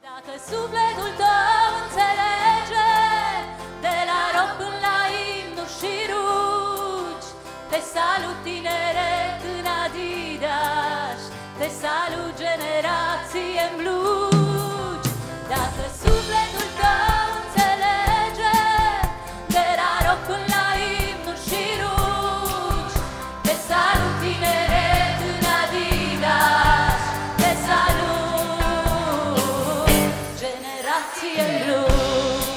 Dacă sufletul tău înțelege, de la rock până la imnuri și rugi, te salut tineret în Adidas, te salut generație în blugi. Dacă sufletul tău înțelege, de la rock până la imnuri și rugi, te salut tineret în Adidas, te salut generație în blugi.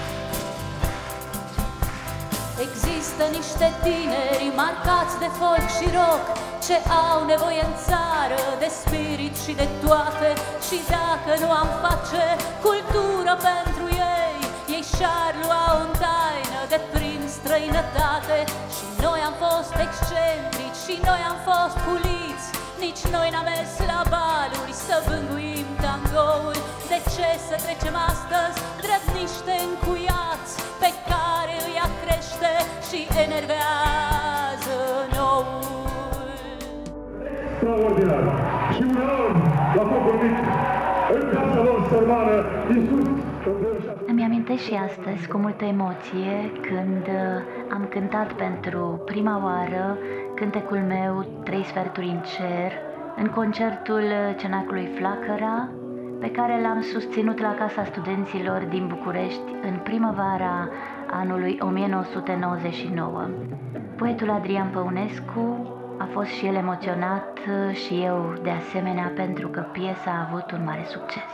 Există niște tineri marcați de folk și rock, ce au nevoie în țară de spirit și de toate. Și dacă nu am face cultură pentru ei, ei și-ar lua în taină de prin străinătate. Și noi am fost excentrici și noi am fost puliți, nici noi n-am mers la baluri să bânguim tangouri. De ce să trecem astăzi drept niște încuiați pe care îi acrește și enervează noul? Extraordinar! Și un om la focul mic, în casa lor sărmană, Iisus. Îmi amintesc și astăzi cu multă emoție când am cântat pentru prima oară cântecul meu Trei sferturi în cer în concertul Cenaclului Flacăra, pe care l-am susținut la Casa Studenților din București în primăvara anului 1999. Poetul Adrian Păunescu a fost și el emoționat și eu de asemenea, pentru că piesa a avut un mare succes.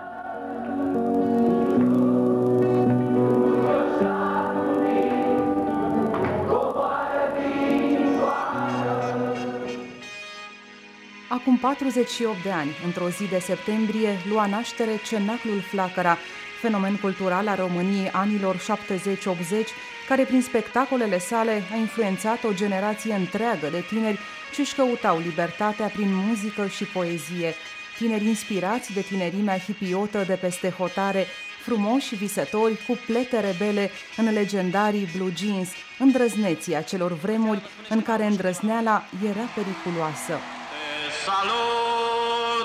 Acum 48 de ani, într-o zi de septembrie, lua naștere Cenaclul Flacăra, fenomen cultural al României anilor 70-80, care prin spectacolele sale a influențat o generație întreagă de tineri ce își căutau libertatea prin muzică și poezie. Tineri inspirați de tinerimea hipiotă de peste hotare, frumoși visători cu plete rebele în legendarii Blue Jeans, îndrăzneții acelor vremuri în care îndrăzneala era periculoasă. Salut!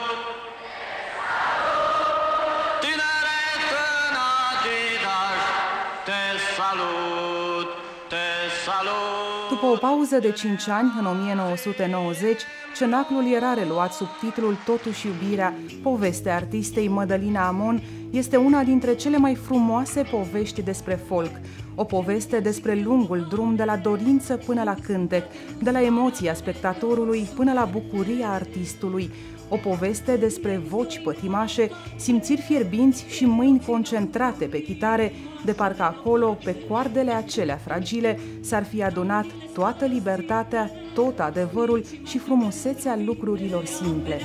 Tineret în Adidas, te salut, te salut! După o pauză de 5 ani, în 1990, Cenaclul era reluat sub titlul Totuși iubirea. Povestea artistei Mădălina Amon este una dintre cele mai frumoase povești despre folk. O poveste despre lungul drum de la dorință până la cântec, de la emoția spectatorului până la bucuria artistului. O poveste despre voci pătimașe, simțiri fierbinți și mâini concentrate pe chitare, de parcă acolo, pe coardele acelea fragile, s-ar fi adunat toată libertatea, tot adevărul și frumusețea lucrurilor simple.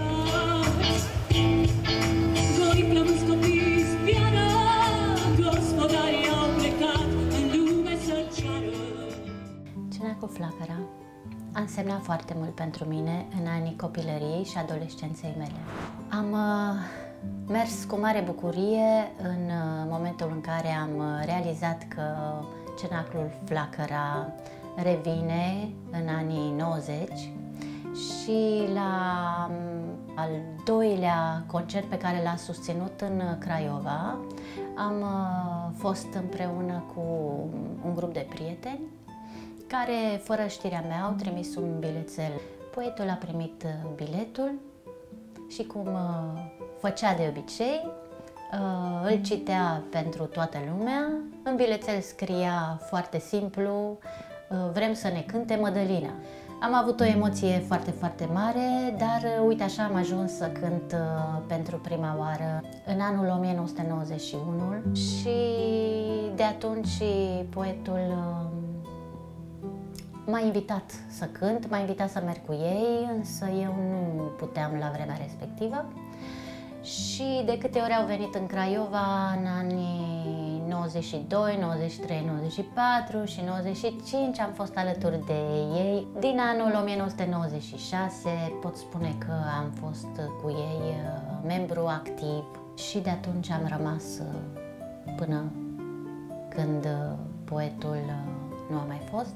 Cenaclul Flacăra a însemnat foarte mult pentru mine în anii copilăriei și adolescenței mele. Am mers cu mare bucurie în momentul în care am realizat că Cenaclul Flacăra revine în anii 90 și la al doilea concert pe care l-a susținut în Craiova am fost împreună cu un grup de prieteni care, fără știrea mea, au trimis un bilețel. Poetul a primit biletul și, cum făcea de obicei, îl citea pentru toată lumea. În bilețel scria foarte simplu: vrem să ne cânte Mădălina. Am avut o emoție foarte, foarte mare, dar uite așa am ajuns să cânt pentru prima oară în anul 1991 și de atunci poetul m-a invitat să cânt, m-a invitat să merg cu ei, însă eu nu puteam la vremea respectivă. Și de câte ori au venit în Craiova în anii 92, 93, 94 și 95 am fost alături de ei. Din anul 1996 pot spune că am fost cu ei membru activ și de atunci am rămas până când poetul nu a mai fost.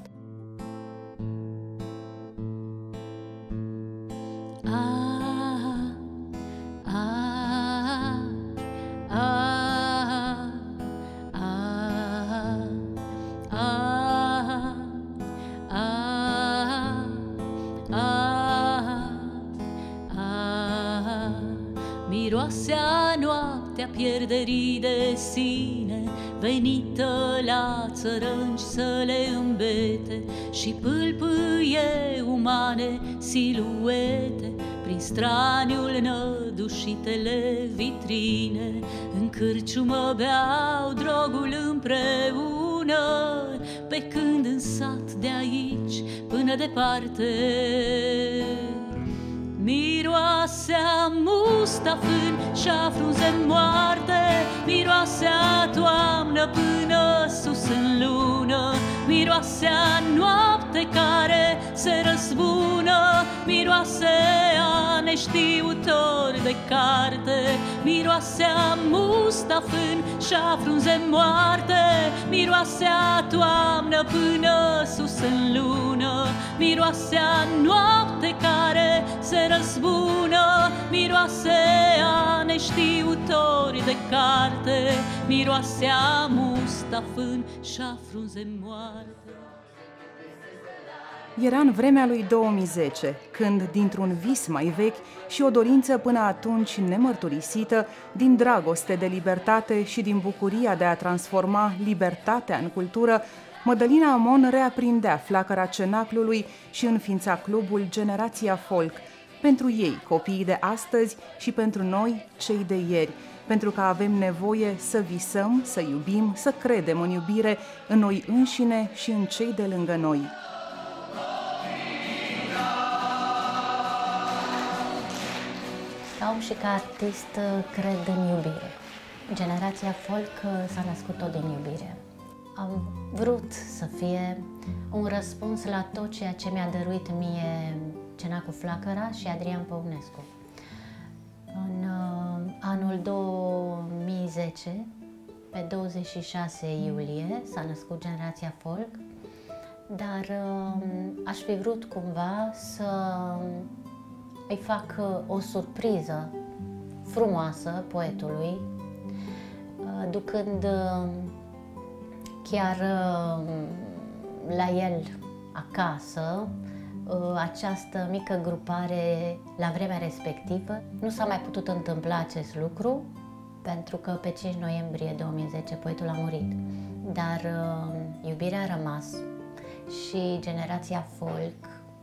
miroasea noaptea pierderii de sine, venită la țărânci să le îmbete și pâlpâie umane siluete prin straniul nădușitele vitrine. În cârciumă beau drogul împreună, pe când în sat de aici până departe miroasea mustafân și-a frunze moarte, miroasea toamnă până sus în lună, miroasea noapte care se răzbună, miroasea neștiutori de carte, miroasea mustafân și-a frunze moarte, miroasea toamnă până sus în lună, miroasea noapte care se răzbună, miroasea neștiutori de carte, miroasea mustafân și-a frunze moarte. Era în vremea lui 2010, când, dintr-un vis mai vechi și o dorință până atunci nemărturisită, din dragoste de libertate și din bucuria de a transforma libertatea în cultură, Mădălina Amon reaprindea flacăra cenaclului și înființa clubul Generația Folk, pentru ei, copiii de astăzi, și pentru noi, cei de ieri, pentru că avem nevoie să visăm, să iubim, să credem în iubire, în noi înșine și în cei de lângă noi. Ca om și ca artist cred în iubire. Generația Folk s-a născut tot din iubire. Am vrut să fie un răspuns la tot ceea ce mi-a dăruit mie Cenacul Flacăra și Adrian Păunescu. În anul 2010, pe 26 iulie, s-a născut Generația Folk, dar aș fi vrut cumva să îi fac o surpriză frumoasă poetului, ducând chiar la el acasă această mică grupare la vremea respectivă. Nu s-a mai putut întâmpla acest lucru pentru că pe 5 noiembrie 2010 poetul a murit, dar iubirea a rămas și Generația Folk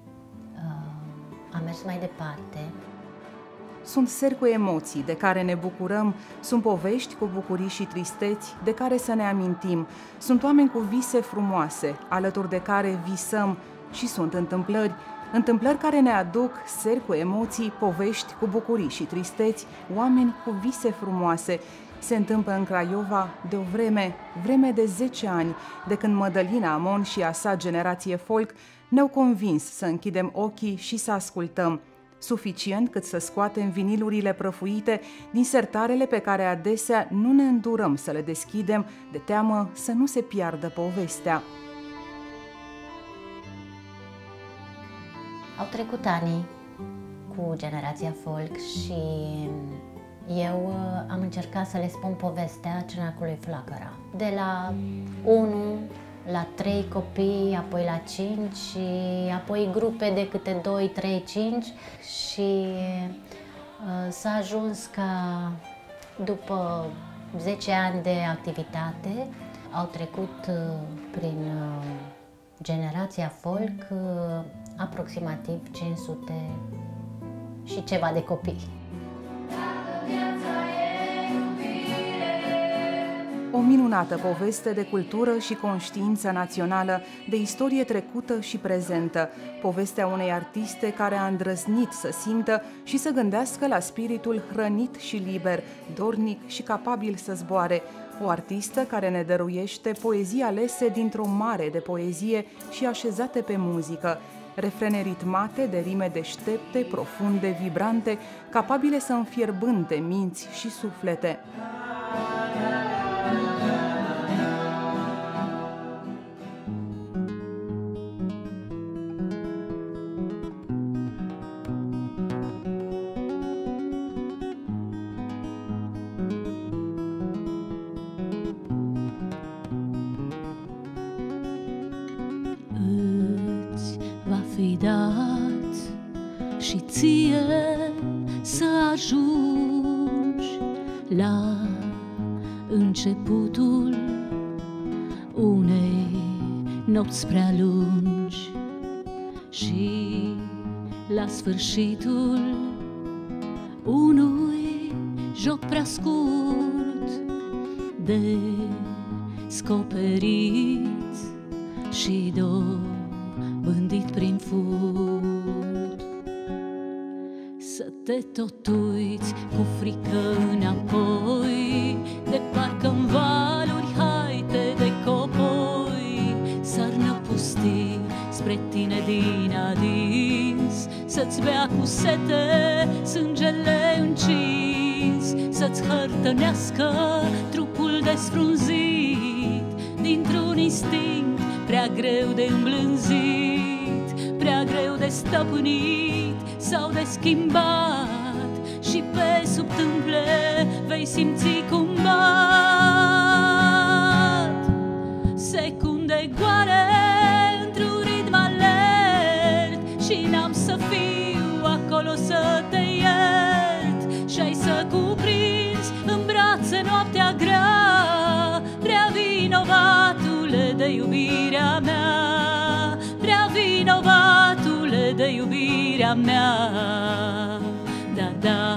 a mers mai departe. Sunt seri cu emoții de care ne bucurăm, sunt povești cu bucurii și tristeți de care să ne amintim, sunt oameni cu vise frumoase, alături de care visăm, și sunt întâmplări care ne aduc seri cu emoții, povești cu bucurii și tristeți, oameni cu vise frumoase. Se întâmplă în Craiova de o vreme de 10 ani, de când Mădălina Amon și a sa Generație Folk ne-au convins să închidem ochii și să ascultăm, suficient cât să scoatem vinilurile prăfuite din sertarele pe care adesea nu ne îndurăm să le deschidem, de teamă să nu se piardă povestea. Au trecut ani cu Generația Folk și eu am încercat să le spun povestea Cenacului Flacăra. De la 1 la 3 copii, apoi la 5 și apoi grupe de câte 2, 3, 5 și s-a ajuns ca după 10 ani de activitate au trecut prin Generația Folk aproximativ 500 și ceva de copii. O minunată poveste de cultură și conștiință națională, de istorie trecută și prezentă, povestea unei artiste care a îndrăznit să simtă și să gândească la spiritul hrănit și liber, dornic și capabil să zboare, o artistă care ne dăruiește poezii alese dintr-o mare de poezie și așezate pe muzică, refrene ritmate de rime deștepte, profunde, vibrante, capabile să înfierbânte minți și suflete. Fi dat și ție să ajungi la începutul unei nopți prea lungi și la sfârșitul unui joc prea scurt, descoperit și dobândit prin furt. Să te tot uiți cu frică înapoi, de parcă-n valuri haite de copoi, sarnă pustii spre tine din adins, să-ți bea cu sete sângele încins, să-ți hărtănească trupul desfrunzit dintr-un instinct prea greu de îmblânzit, prea greu de stăpânit sau de schimbat, și pe sub tâmple vei simți cum bat secunde goare într-un ritm alert, și n-am să fiu acolo să te iert, și-ai să cuprinzi în brațe noaptea grea, prea vinovatule de iubirea mea, prea vinovatule de iubirea mea. Da, da,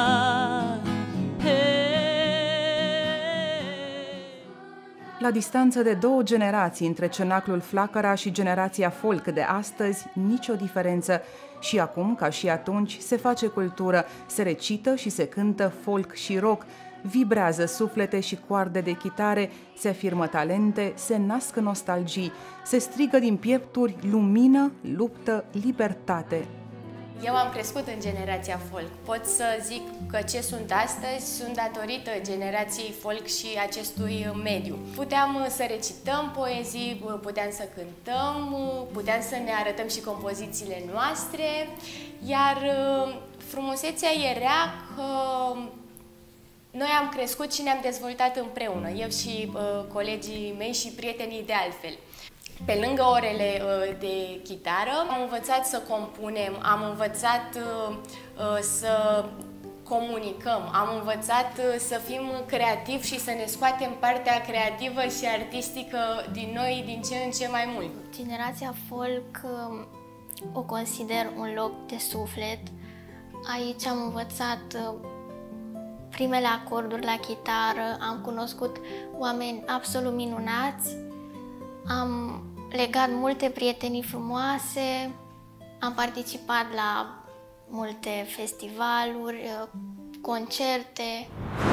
La distanță de 2 generații între cenaclul Flacăra și generația folk de astăzi, nicio diferență. Și acum, ca și atunci, se face cultură, se recită și se cântă folk și rock, vibrează suflete și coarde de chitare, se afirmă talente, se nasc nostalgii, se strigă din piepturi lumină, luptă, libertate. Eu am crescut în generația folk. Pot să zic că ce sunt astăzi sunt datorită generației folk și acestui mediu. Puteam să recităm poezii, puteam să cântăm, puteam să ne arătăm și compozițiile noastre, iar frumusețea era că noi am crescut și ne-am dezvoltat împreună, eu și colegii mei și prietenii de altfel. Pe lângă orele de chitară, am învățat să compunem, am învățat să comunicăm, am învățat să fim creativi și să ne scoatem partea creativă și artistică din noi din ce în ce mai mult. Generația folk o consider un loc de suflet. Aici am învățat primele acorduri la chitară, am cunoscut oameni absolut minunați, am legat multe prietenii frumoase, am participat la multe festivaluri, concerte.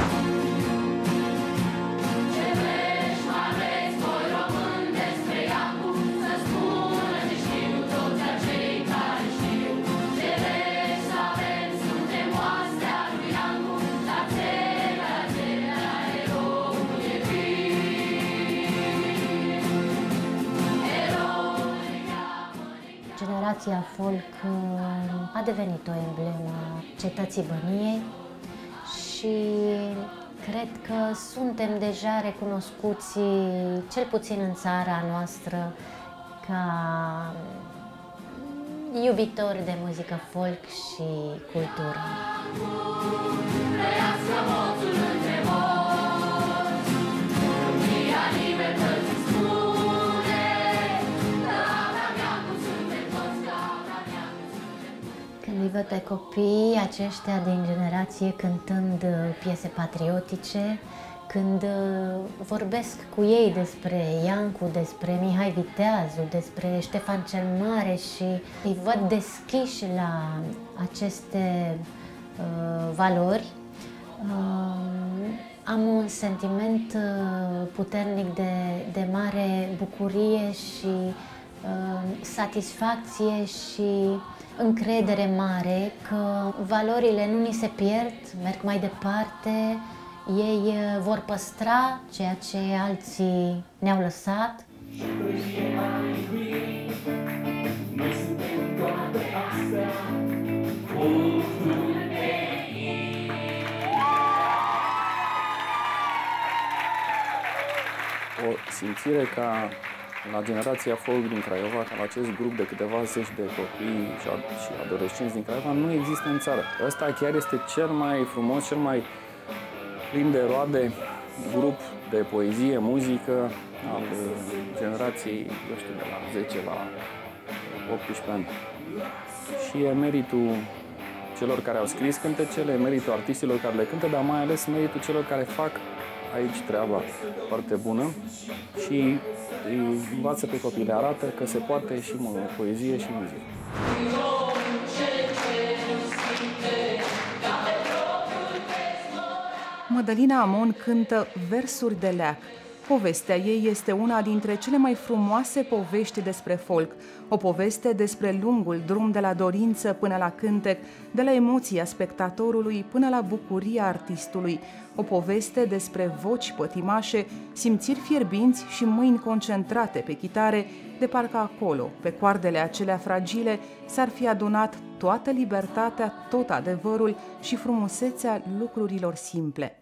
Generația folk a devenit o emblemă cetății Băniei și cred că suntem deja recunoscuți, cel puțin în țara noastră, ca iubitori de muzică folk și cultură. Când îi văd pe copiii aceștia din generație cântând piese patriotice, când vorbesc cu ei despre Iancu, despre Mihai Viteazu, despre Ștefan cel Mare și îi văd deschiși la aceste valori, am un sentiment puternic de mare bucurie și satisfacție și încredere mare că valorile nu ni se pierd, merg mai departe, ei vor păstra ceea ce alții ne-au lăsat. O simțire ca la generația folk din Craiova, ca la acest grup de câteva zeci de copii și adolescenți din Craiova, nu există în țară. Ăsta chiar este cel mai frumos, cel mai plin de roade, grup de poezie, muzică al generației, eu știu, de la 10 la 18 ani. Și e meritul celor care au scris cântecele, meritul artistilor care le cântă, dar mai ales meritul celor care fac aici treaba foarte bună și îi învață pe copii, le arată că se poate și poezie și muzică. Mădălina Amon cântă versuri de leac. Povestea ei este una dintre cele mai frumoase povești despre folk, o poveste despre lungul drum de la dorință până la cântec, de la emoția spectatorului până la bucuria artistului, o poveste despre voci pătimașe, simțiri fierbinți și mâini concentrate pe chitare, de parcă acolo, pe coardele acelea fragile, s-ar fi adunat toată libertatea, tot adevărul și frumusețea lucrurilor simple.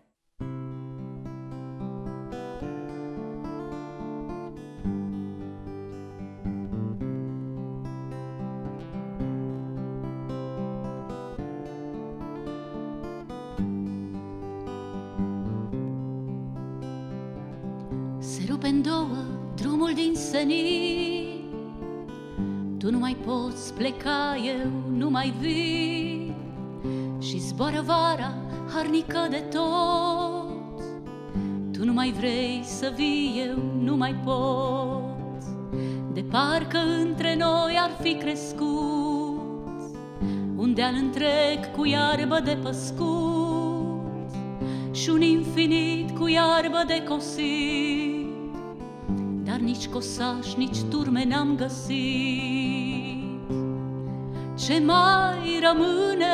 Se rupe în două drumul din senin, tu nu mai poți pleca, eu nu mai vin, și zboară vara harnică de tot. Tu nu mai vrei să vii, eu nu mai pot, de parcă între noi ar fi crescut un deal întreg cu iarbă de păscut și un infinit cu iarbă de cosit, dar nici cosaș, nici turme n-am găsit. Ce mai rămâne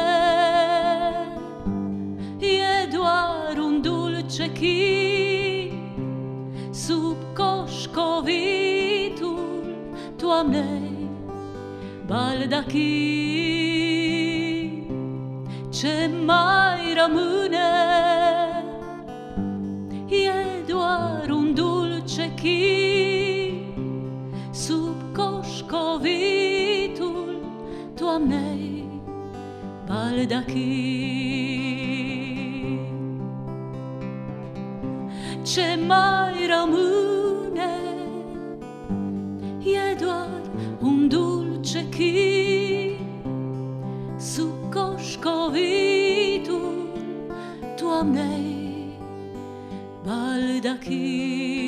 e doar un dulce chin sub coșcovitul toamnei baldachin. Ce mai rămâne e doar un dulce chin sub coșcovitul toamnei baldachin. Ce mai rămâne e doar un dulce chin sub coșcovitul toamnei baldachin.